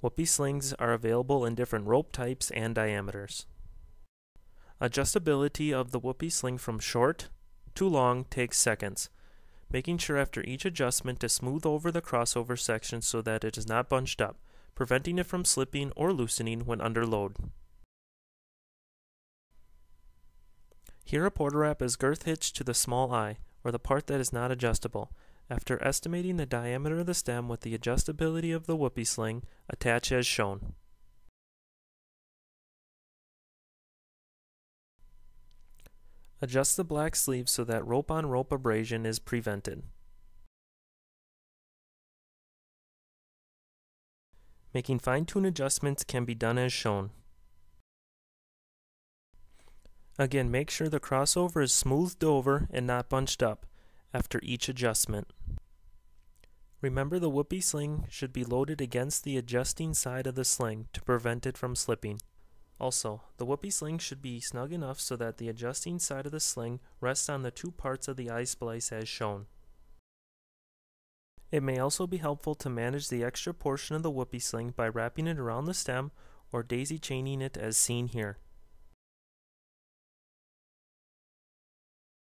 Whoopie slings are available in different rope types and diameters. Adjustability of the Whoopie sling from short to long takes seconds, making sure after each adjustment to smooth over the crossover section so that it is not bunched up, preventing it from slipping or loosening when under load. Here a porta wrap is girth hitched to the small eye, or the part that is not adjustable. After estimating the diameter of the stem with the adjustability of the Whoopie sling, attach as shown. Adjust the black sleeve so that rope-on-rope abrasion is prevented. Making fine-tune adjustments can be done as shown. Again, make sure the crossover is smoothed over and not bunched up after each adjustment. Remember, the Whoopie sling should be loaded against the adjusting side of the sling to prevent it from slipping. Also, the Whoopie sling should be snug enough so that the adjusting side of the sling rests on the two parts of the eye splice as shown. It may also be helpful to manage the extra portion of the Whoopie sling by wrapping it around the stem or daisy chaining it as seen here.